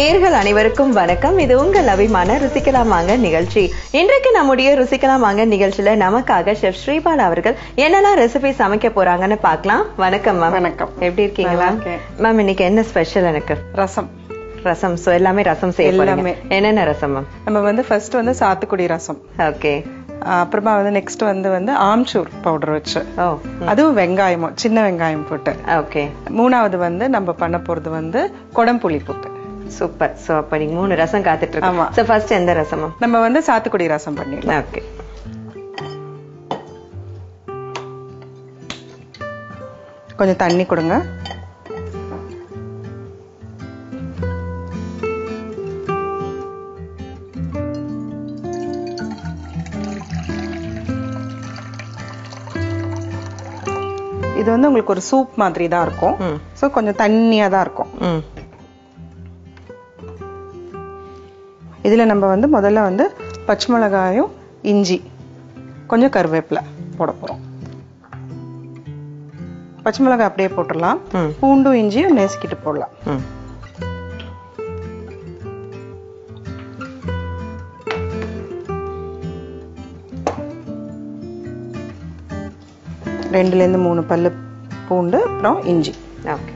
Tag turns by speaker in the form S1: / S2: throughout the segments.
S1: நேயர்கள் அனைவருக்கும் வணக்கம். இது உங்கள் அபிமான ருசிக்கலாம் வாங்க நிகழ்ச்சி. இன்றைக்கு நம்முடைய ருசிக்கலாம் வாங்க நிகழ்ச்சியில நமக்காக செஃப் ஸ்ரீபாலா அவர்கள் என்னெல்லாம் ரெசிபி சமைக்க போறாங்கன்னு பார்க்கலாம். வணக்கம் மேம்.
S2: வணக்கம்.
S1: எப்படி இருக்கீங்களா மேம்? இன்னைக்கு என்ன ஸ்பெஷல்? எனக்கு
S2: ரசம்.
S1: ரசம். சோ எல்லாமே ரசம் செய்யலாம். என்னென்ன ரசம் மேம்?
S2: நம்ம ஃபர்ஸ்ட் சாத்துக்குடி ரசம்.
S1: ஓகே.
S2: அப்புறமா நெக்ஸ்ட் ஆம்ச்சூர் பவுடர் வச்சு, அதுவும் வெங்காயமும் சின்ன வெங்காயம் போட்டு. ஓகே. மூணாவது நம்ம பண்ண போறது கொடம்புளி போட்டு.
S1: சூப்பர். சோ அப்ப நீங்க 3 ரசம் காத்துட்டு இருக்கோம். சோ ஃபர்ஸ்ட் எந்த ரசம்?
S2: நம்ம சாத்துக்குடி ரசம் பண்ணிடலாம்.
S1: ஓகே.
S2: கொஞ்சம் தண்ணி கொடுங்க. இது உங்களுக்கு ஒரு சூப் மாதிரி தான் இருக்கும். சோ கொஞ்சம் தண்ணியா தான் இருக்கும். இதுல நம்ம முதல்ல பச்சை மிளகாயும் இஞ்சி கொஞ்சம் கருவேப்பிலை போட போறோம். பச்சை மிளகாய் அப்படியே போட்டுடலாம். பூண்டும் இஞ்சியும் நசுக்கிட்டு போடலாம். ரெண்டுல இருந்து 3 பல்லு பூண்டு, அப்புறம் இஞ்சி. ஓகே.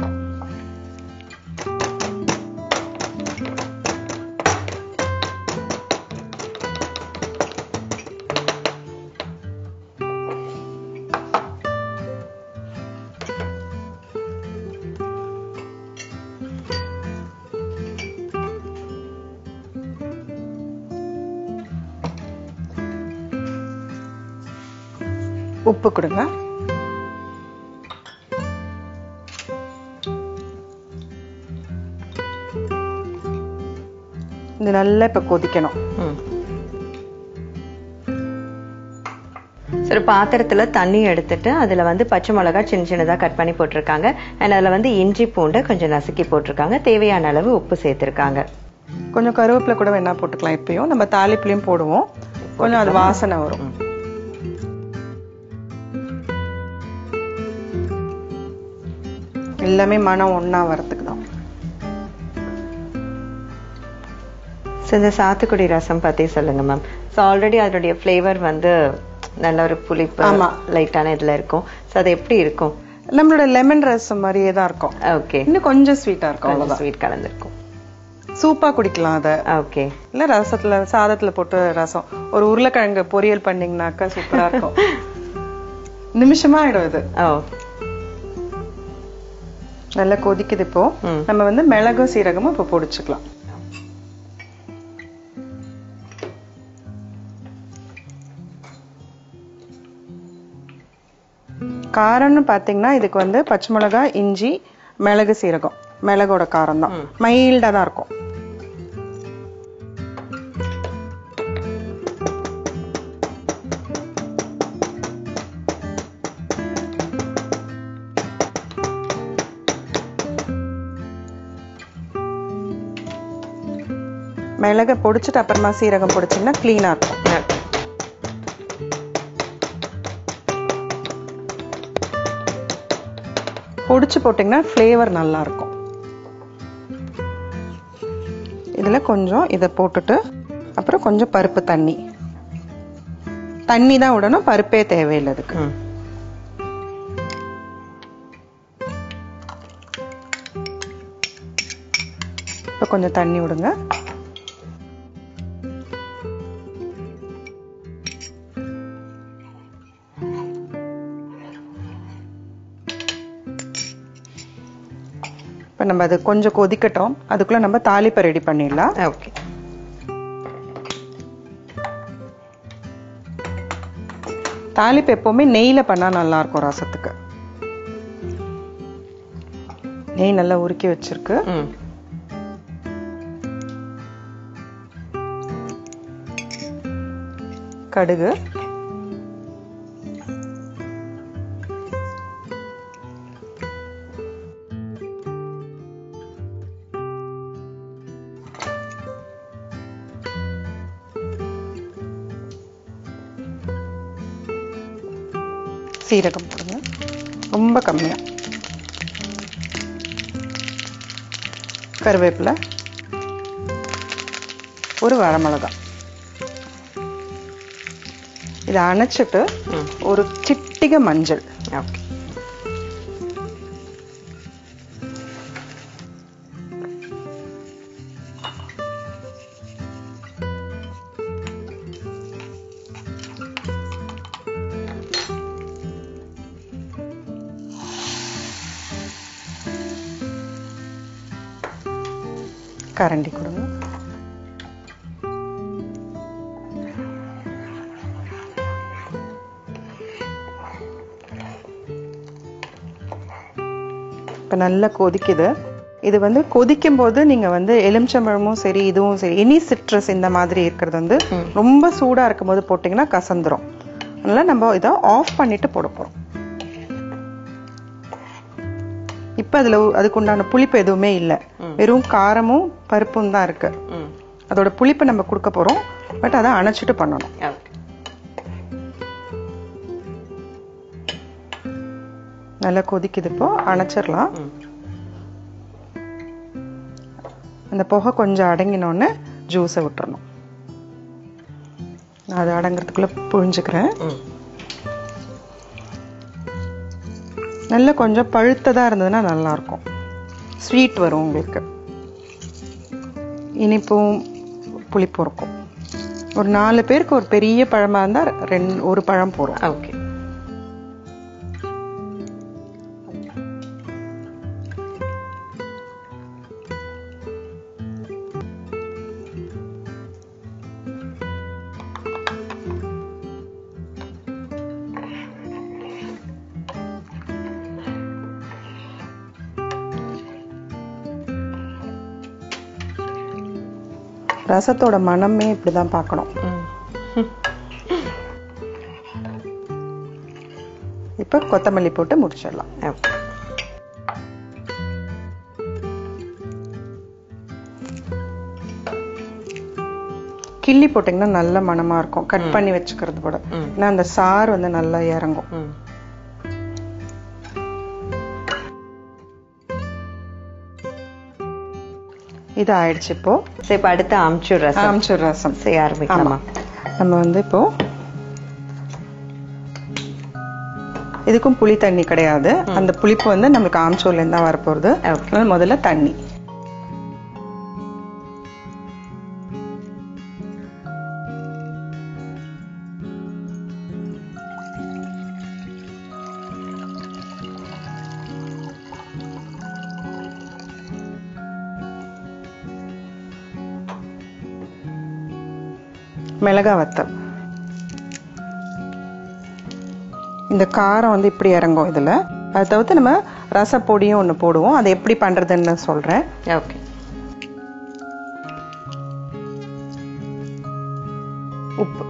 S2: உப்பு கொடுங்க. இது நல்லா இப்ப கொதிக்கணும்.
S1: சரி, பாத்திரத்துல தண்ணி எடுத்துட்டு அதுல பச்சை மிளகாய் சின்ன சின்னதா கட் பண்ணி போட்டிருக்காங்க. அண்ட் அதுல இஞ்சி பூண்டை கொஞ்சம் நசுக்கி போட்டிருக்காங்க. தேவையான அளவு உப்பு சேர்த்திருக்காங்க.
S2: கொஞ்சம் கருவேப்பிலை கூட வேணா போட்டுக்கலாம். இப்பயும் நம்ம தாளிப்புலயும் போடுவோம். கொஞ்சம் அது வாசனை வரும். எல்லாமே மனம் ஒண்ணா வரதுக்கு தான்.
S1: இந்த சாத்துக்குடி ரசம் பத்தி சொல்லுங்க மேம். சோ ஆல்ரெடி அதோட ஃப்ளேவர் நல்ல ஒரு புளிப்பு லைட்டான இதுல இருக்கும். சோ அது எப்படி இருக்கும்?
S2: நம்மளோட லெமன் ரசம் மாதிரியே தான் இருக்கும்.
S1: ஓகே.
S2: இன்னும் கொஞ்சம் ஸ்வீட்டா இருக்கும்.
S1: ஸ்வீட் கலந்துருக்கும்.
S2: சூப்பா குடிக்கலாம் அத.
S1: ஓகே.
S2: இல்ல ரசத்துல சாதத்துல போட்டு ரசம், ஒரு உருளைக்கிழங்கு பொரியல் பண்ணீங்கன்னாக்கா சூப்பரா இருக்கும். நிமிஷமா ஆயிடும் இது. நல்லா கொதிக்குது. இப்போ நம்ம மிளகும் சீரகமும் இப்போ பொடிச்சுக்கலாம். காரம்னு பாத்தீங்கன்னா இதுக்கு பச்சை மிளகாய், இஞ்சி, மிளகு, சீரகம். மிளகோட காரம் தான் மைல்டா தான் இருக்கும். மிளகை பொடிச்சிட்டு அப்புறமா சீரகம் பொடிச்சிங்கன்னா கிளீனா இருக்கும். பொடிச்சு போட்டீங்கன்னா ஃப்ளேவர் நல்லா இருக்கும். இதுல கொஞ்சம் இதை போட்டுட்டு அப்புறம் கொஞ்சம் பருப்பு தண்ணி தான் விடணும். பருப்பே தேவையில்லை அதுக்கு. இப்ப கொஞ்சம் தண்ணி விடுங்க. இப்ப நம்ம அது கொஞ்சம் கொதிக்கட்டும். அதுக்குள்ள நம்ம தாளிப்பை ரெடி பண்ணிடலாம்.
S1: ஓகே.
S2: தாளிப்பு எப்பவுமே நெய்ல பண்ணா நல்லா இருக்கும் ரசத்துக்கு. நெய் நல்லா உருக்கி வச்சிருக்கு. கடுகு, சீரகம் போடுங்க. ரொம்ப கம்மியா. கருவேப்பிலை, ஒரு வரமிளகாய். இதை அணைச்சிட்டு ஒரு சிட்டிகை மஞ்சள்.
S1: ஓகே.
S2: கரண்டி கொடுங்க. இப்போ நல்லா கொதிக்குது. இது வந்து கொதிக்கும் போது நீங்க வந்து எலுமிச்சம்பழமும் சரி இதுவும் சரி எனி சிட்ரஸ் இந்த மாதிரி இருக்கிறது வந்து ரொம்ப சூடா இருக்கும் போது போட்டீங்கன்னா கசந்துரும். அதனால நம்ம இதை ஆஃப் பண்ணிட்டு போட போறோம். இப்ப அதுக்கு உண்டான புளிப்பு எதுவுமே இல்லை, வெறும் காரமும் பருப்பும் தான் இருக்கு. அதோட புளிப்பை நம்ம கொடுக்க போறோம். பட் அதை அணைச்சிட்டு பண்ணணும். நல்லா கொதிக்குது. இப்போ அணைச்சிடலாம். அந்த புகை கொஞ்சம் அடங்கினோன்னு ஜூஸை விட்டுறணும். நான் அதை அடங்குறதுக்குள்ள புழிஞ்சுக்கிறேன். நல்லா கொஞ்சம் பழுத்ததா இருந்ததுன்னா நல்லா இருக்கும். ஸ்வீட் வரும் உங்களுக்கு, இனிப்பும் புளிப்பும் இருக்கும். ஒரு 4 பேருக்கு ஒரு பெரிய பழமா இருந்தா 1 பழம் போறோம்.
S1: ஓகே.
S2: ரசத்தோட மனமே இப்படிதான் பார்க்கணும். இப்ப கொத்தமல்லி போட்டு முடிச்சிடலாம். கிள்ளி போட்டீங்கன்னா நல்ல மனமா இருக்கும். கட் பண்ணி வச்சுக்கிறது கூட, ஏன்னா அந்த சாறு வந்து நல்லா இறங்கும். இது ஆயிடுச்சு. இப்போ
S1: அடுத்து ஆம்ச்சூர் ரசம் செய்ய ஆரம்பிக்கலாமா?
S2: நம்ம வந்து இப்போ இதுக்கும் புளி தண்ணி கிடையாது. அந்த புளிப்பு வந்து நம்மளுக்கு ஆம்ச்சூர்ல இருந்து தான் வரப்போகுது. முதல்ல தண்ணி. மிளகாய் வத்தல். இந்த காரம் வந்து இப்படி இறங்கும் இதுல. அதை தவிர்த்து நம்ம ரசப்பொடியும் ஒண்ணு போடுவோம். அதை எப்படி பண்றதுன்னு சொல்றேன்.
S1: ஓகே.
S2: உப்பு.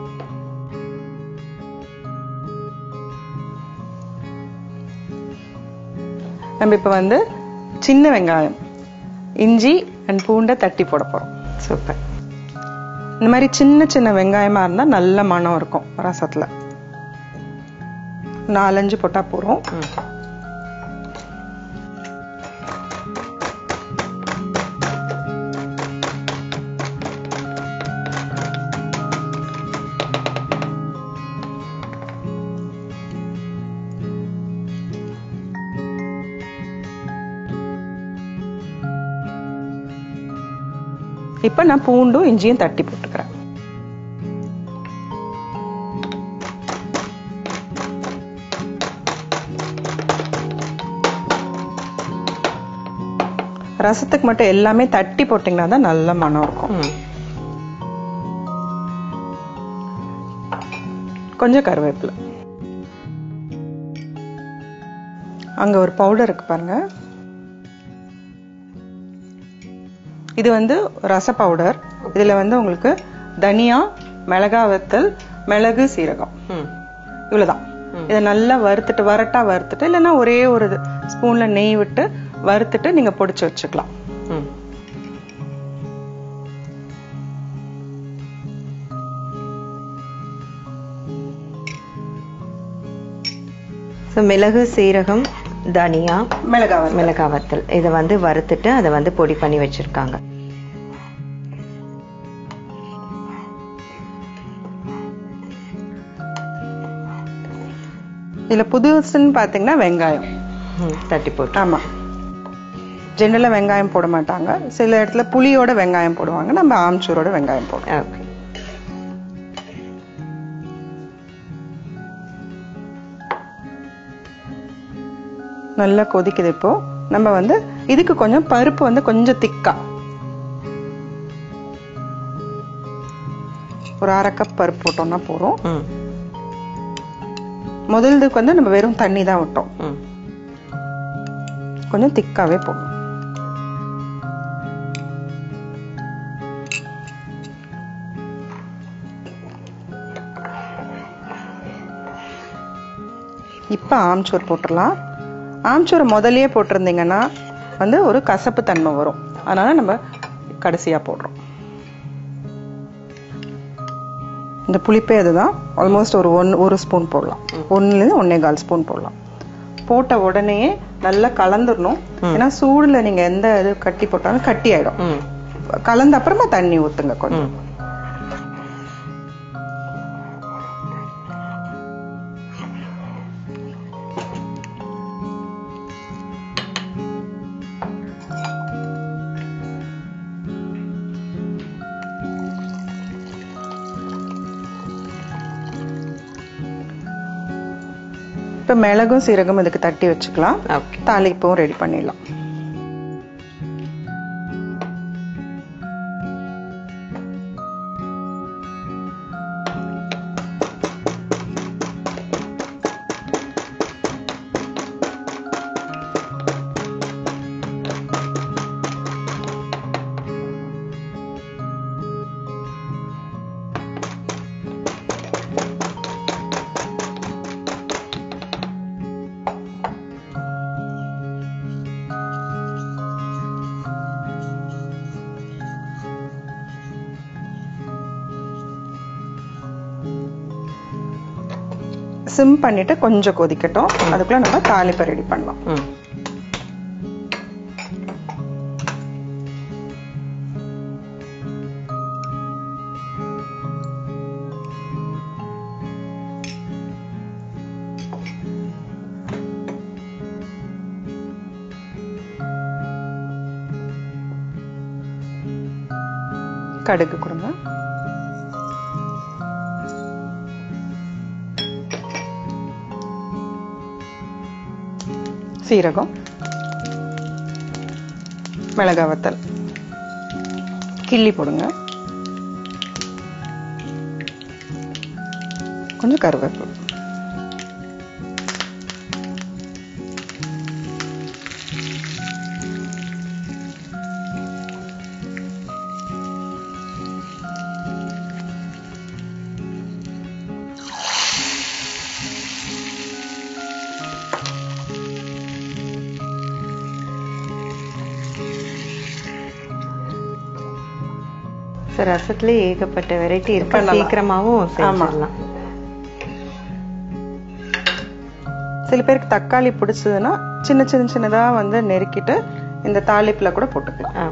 S2: நம்ம இப்ப வந்து சின்ன வெங்காயம், இஞ்சி அண்ட் பூண்டை தட்டி போட போறோம்.
S1: சூப்பர்.
S2: இந்த மாதிரி சின்ன சின்ன வெங்காயமா இருந்தா நல்ல மனம் இருக்கும் ரசத்துல. 4-5 போட்டா போறோம். இப்ப நான் பூண்டும் இஞ்சியும் தட்டி போட்டுக்கிறேன். ரசத்துக்கு மட்டும் எல்லாமே தட்டி போட்டீங்கன்னா தான் நல்ல மனம் இருக்கும். கொஞ்சம் கருவேப்பிலை. அங்க ஒரு பவுடர் இருக்கு பாருங்க. இது வந்து ரச பவுடர். இதுல வந்து உங்களுக்கு தனியா, மிளகாய் வத்தல், மிளகு, சீரகம், இவ்வளவுதான். இதை நல்லா வறுத்துட்டு, வரட்டா வறுத்துட்டு, இல்லைன்னா ஒரே ஒரு ஸ்பூன்ல நெய் விட்டு வறுத்துட்டு நீங்க பொடிச்சு வச்சுக்கலாம்.
S1: மிளகு, சீரகம், தனியா,
S2: மிளகாய்
S1: வத்தல் இதை வந்து வறுத்துட்டு அதை வந்து பொடி பண்ணி வச்சிருக்காங்க.
S2: இதுல புதுசுன்னு பாத்தீங்கன்னா வெங்காயம்
S1: தட்டி போட்டு.
S2: ஆமா, ஜெனரலா வெங்காயம் போட மாட்டாங்க, சில இடத்துல புளியோட வெங்காயம் போடுவாங்க, நம்ம ஆம்ச்சூரோட வெங்காயம் போடுவோம்.
S1: ஓகே.
S2: நல்லா கொதிக்குது. இப்போ நம்ம வந்து இதுக்கு கொஞ்சம் பருப்பு வந்து கொஞ்சம் திக்கா ஒரு 1/2 கப் பருப்பு போட்டோம்னா போறோம். முதல்துக்கு வந்து நம்ம வெறும் தண்ணி தான் விட்டோம், கொஞ்சம் திக்காவே போடும். இப்ப ஆம்ச்சூர் போட்டுடலாம். ஆம்ச்சூர் முதல்லயே போட்டிருந்தீங்கன்னா வந்து ஒரு கசப்பு தன்மை வரும், அதனால நம்ம கடைசியா போடுறோம். இந்த புளிப்பே அதுதான், ஆல்மோஸ்ட் ஒரு ஸ்பூன் போடலாம், 1 1/4 ஸ்பூன் போடலாம். போட்ட உடனே நல்லா கலந்துடணும். ஏன்னா சூடுல நீங்க எந்த இது கட்டி போட்டாலும் கட்டி ஆயிடும். கலந்த அப்புறமா தண்ணி ஊத்துங்க கொஞ்சம். இப்போ மிளகும் சீரகம் இதுக்கு தட்டி வச்சுக்கலாம். தாளிப்பும் ரெடி பண்ணிடலாம். சிம் பண்ணிட்டு கொஞ்சம் கொதிக்கட்டும், அதுக்குள்ள நம்ம தாளிப்பை ரெடி பண்ணலாம். கடுகு கொடுங்க, சீரகம், மிளகாய் வத்தல் கிள்ளி போடுங்க, கொஞ்சம் கருவேப்பிலை,
S1: ரசத்துல ஏகப்பட்ட வெரைட்டி இருக்கு, சீக்கிரமாவும் செய்யலாம்.
S2: சில பேருக்கு தக்காளி பிடிச்சதுன்னா சின்ன சின்ன சின்னதா வந்து நெருக்கிட்டு இந்த தாளிப்புல கூட போட்டுக்கலாம்.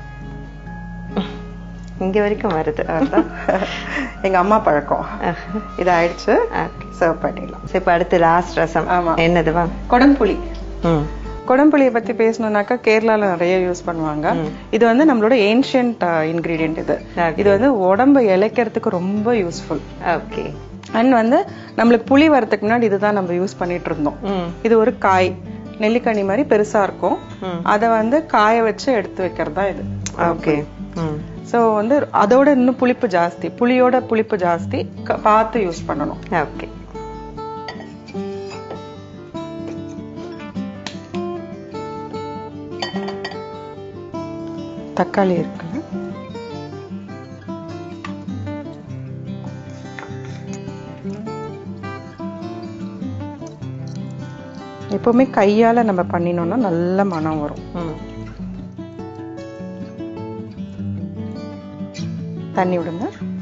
S1: இங்க வரைக்கும் வருது,
S2: எங்க அம்மா பழக்கம். இது ஆயிடுச்சு, சர்வ் பண்ணிடலாம்.
S1: இப்ப அடுத்து லாஸ்ட் ரசம். என்னதுவா?
S2: கொடம்புளி. கொடம்புளியை பத்தி பேசணும்னாக்கா கேரளால நிறைய யூஸ் பண்ணுவாங்க. இது வந்து நம்மளோட ஏன்ஷியன்ட் இன்கிரீடியன்ட். இது வந்து உடம்பு இளைக்கிறதுக்கு ரொம்ப யூஸ்ஃபுல்.
S1: ஓகே.
S2: அண்ட் வந்து நம்மளுக்கு புளி வரதுக்கு முன்னாடி இதுதான் நம்ம யூஸ் பண்ணிட்டு இருந்தோம். இது ஒரு காய், நெல்லிக்கனி மாதிரி பெருசா இருக்கும். அதை வந்து காய வச்சு எடுத்து வைக்கிறதா இது.
S1: ஓகே.
S2: சோ வந்து அதோட இன்னும் புளிப்பு ஜாஸ்தி, புளியோட புளிப்பு ஜாஸ்தி, பார்த்து யூஸ் பண்ணணும்.
S1: ஓகே.
S2: தக்காளி இருக்கு, எப்பவுமே கையால நம்ம பண்ணினோம்னா நல்ல மனம் வரும். தண்ணி விடுங்க.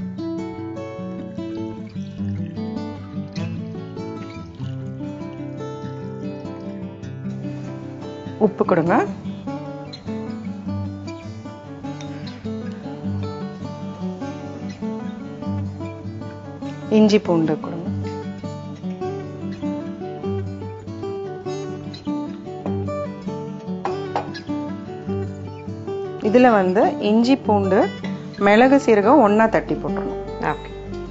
S2: உப்பு கொடுங்க. இஞ்சி பூண்டு கொடுங்க. இதுல வந்து இஞ்சி பூண்டு மிளகு சீரகம் ஒண்ணா தட்டி போட்டுறணும்.
S1: ஓகே.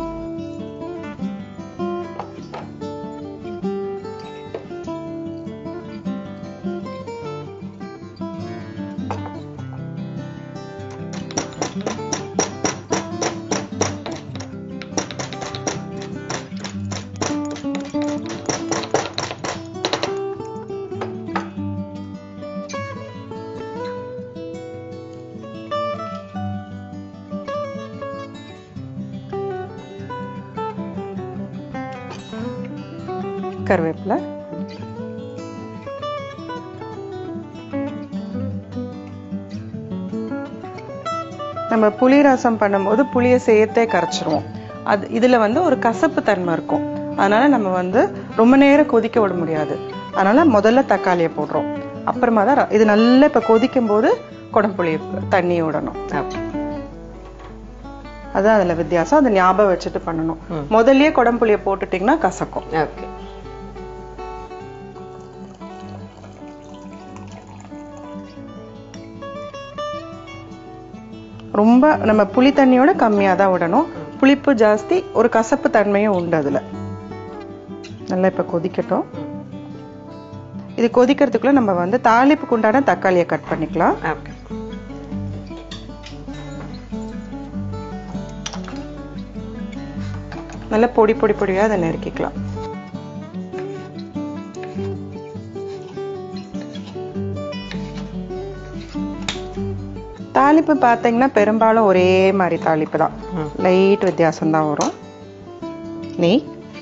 S2: கருவேப்பிலை, நம்ம புளி ரசம் பண்ணும்போது புளியை சேர்த்தே கரைச்சிருவோம். அது இதுல வந்து ஒரு கசப்பு தன்மை இருக்கும். அதனால நம்ம வந்து ரொம்ப நேரம் கொதிக்க விட முடியாது. அதனால முதல்ல தக்காளியை போடுறோம். அப்புறமா தான் இது நல்லா இப்ப கொதிக்கும் போது குடம்புளி தண்ணி விடணும். அதான் அதுல வித்தியாசம். அதை ஞாபகம் வச்சுட்டு பண்ணணும். முதல்லயே குடம்புளியை போட்டுட்டீங்கன்னா கசக்கும்.
S1: ஓகே.
S2: ரொம்ப நம்ம புளி தண்ணியோட கம்மியா தான் விடணும். புளிப்பு ஜாஸ்தி, ஒரு கசப்பு தன்மையும் உண்டு அதுல. நல்லா இப்ப கொதிக்கட்டும். இது கொதிக்கிறதுக்குள்ள நம்ம வந்து தாளிப்புக்கு உண்டான தக்காளியை கட் பண்ணிக்கலாம். நல்லா பொடி பொடி பொடியா அதை நறுக்கிக்கலாம். தாளிப்பு பார்த்தீங்கன்னா பெரும்பாலும் ஒரே மாதிரி தாளிப்பு தான். லைட் வித்தியாசம் தான் வரும். நெய்,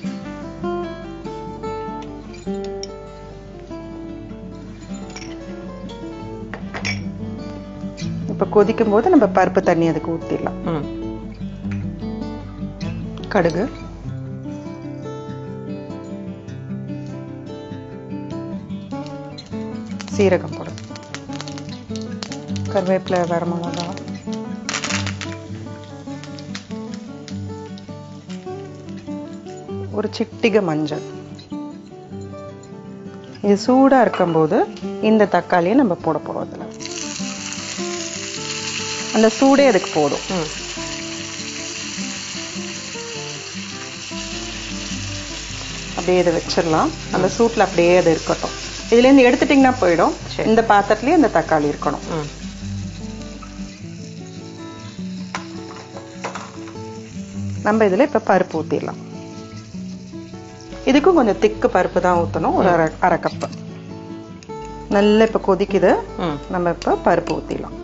S2: இப்ப கொதிக்கும் போது நம்ம பருப்பு தண்ணி அதுக்கு ஊத்திடலாம். கடுகு, சீரகம் போடும், கருவேப்பிலை, வரமிளகா, ஒரு சிட்டிகை மஞ்சள். இது சூடா இருக்கும்போது இந்த தக்காளியை நம்ம போட போறோம். அதுல அந்த சூடே அதுக்கு போதும். அப்படியே இதை வச்சிடலாம். அந்த சூட்ல அப்படியே அது இருக்கட்டும். இதுல இருந்து எடுத்துட்டீங்கன்னா போயிடும். இந்த பாத்திரத்திலேயே இந்த தக்காளி இருக்கணும். நம்ம இதுல இப்ப பருப்பு ஊத்திடலாம். இதுக்கும் கொஞ்சம் திக்கு பருப்பு தான் ஊத்தணும். ஒரு அரை கப்பு. நல்லா இப்ப கொதிக்குது. நம்ம இப்ப பருப்பு ஊத்திடலாம்.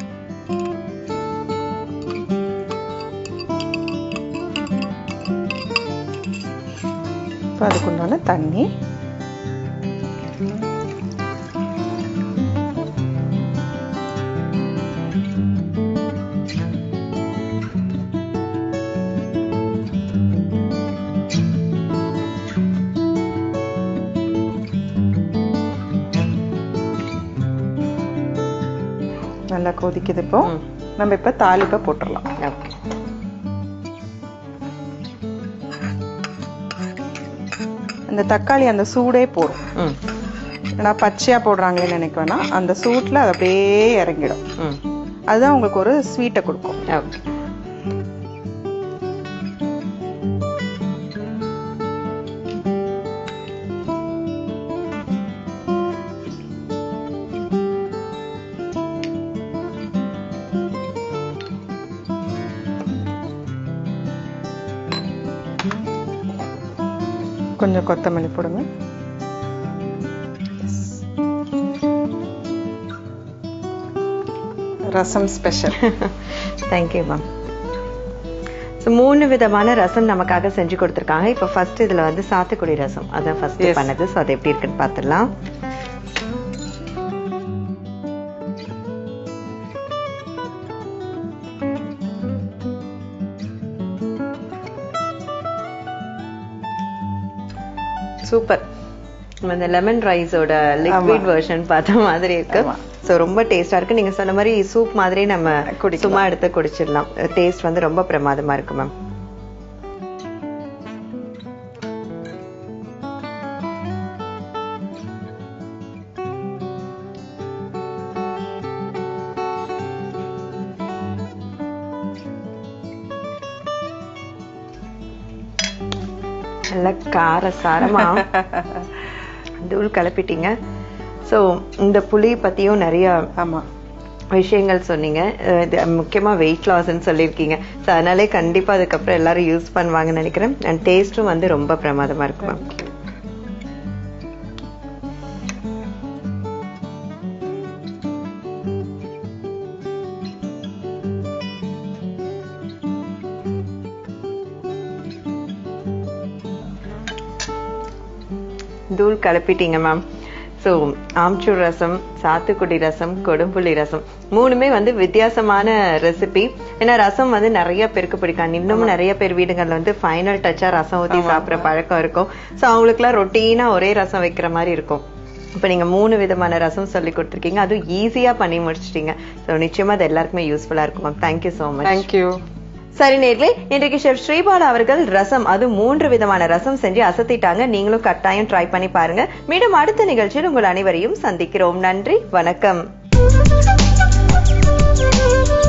S2: இப்ப அதுக்குண்டான தண்ணி, நல்லா கொதிக்குது. இப்போ நம்ம இப்ப தாளிப்பை போட்டுடலாம். இந்த தக்காளி அந்த சூடே போடும். ஏன்னா பச்சையா போடுறாங்களேன்னு நினைக்க வேணாம். அந்த சூட்ல அது அப்படியே இறங்கிடும். அதுதான் உங்களுக்கு ஒரு ஸ்வீட்டை கொடுக்கும். கொஞ்சம் கொத்தமல்லி போடுங்க. ரசம் ஸ்பெஷல்.
S1: Thank you ma'am. ஸோ 3 விதமான ரசம் நமக்காக செஞ்சு கொடுத்துருக்காங்க. இப்போ ஃபர்ஸ்ட் இதுல வந்து சாத்துக்குடி ரசம் அதான் ஃபர்ஸ்ட் பண்ணது. ஸோ அது எப்படி இருக்குன்னு பார்த்துடலாம். சூப்பர். இந்த லெமன் ரைஸோட லிக்விட் வெர்ஷன் பார்த்த மாதிரி இருக்கு. ஸோ ரொம்ப டேஸ்டா இருக்கு. நீங்க சொன்ன மாதிரி சூப் மாதிரி நம்ம சும்மா எடுத்து குடிச்சிடலாம். டேஸ்ட் வந்து ரொம்ப பிரமாதமா இருக்கு மேம். நல்ல கார சாரமா தூள் கலப்பிட்டீங்க. சோ இந்த புளி பத்தியும் நிறைய
S2: ஆமா
S1: விஷயங்கள் சொன்னீங்க. முக்கியமா வெயிட் லாஸ்ன்னு சொல்லியிருக்கீங்க. ஸோ அதனாலே கண்டிப்பா அதுக்கப்புறம் எல்லாரும் யூஸ் பண்ணுவாங்கன்னு நினைக்கிறேன். அண்ட் டேஸ்டும் வந்து ரொம்ப பிரமாதமா இருக்கு மேம். தூள் கலப்பிட்டீங்க மேம். ஸோ ஆம்ச்சூர் ரசம், சாத்துக்குடி ரசம், கொடும்புளி ரசம் மூணுமே வந்து வித்தியாசமான ரெசிபி. ஏன்னா ரசம் வந்து நிறைய பேருக்கு பிடிக்கும். இன்னமும் நிறைய பேர் வீடுகள்ல வந்து ஃபைனல் டச்சா ரசம் ஊற்றி சாப்பிட்ற பழக்கம் இருக்கும். ஸோ அவங்களுக்குலாம் ரொட்டீனா ஒரே ரசம் வைக்கிற மாதிரி இருக்கும். இப்போ நீங்க 3 விதமான ரசம் சொல்லி கொடுத்துருக்கீங்க. அதுவும் ஈஸியா பண்ணி முடிச்சிட்டீங்க. ஸோ நிச்சயமா அது எல்லாருக்குமே யூஸ்ஃபுல்லா இருக்கும் ma'am. Thank you so much.
S2: Thank you.
S1: சரி நேர்களே, இன்றைக்கு ஷெஃப் ஸ்ரீபாலா அவர்கள் ரசம், அது 3 விதமான ரசம் செஞ்சு அசத்திட்டாங்க. நீங்களும் கட்டாயம் ட்ரை பண்ணி பாருங்க. மீண்டும் அடுத்த நிகழ்ச்சியில் உங்கள் அனைவரையும் சந்திக்கிறோம். நன்றி, வணக்கம்.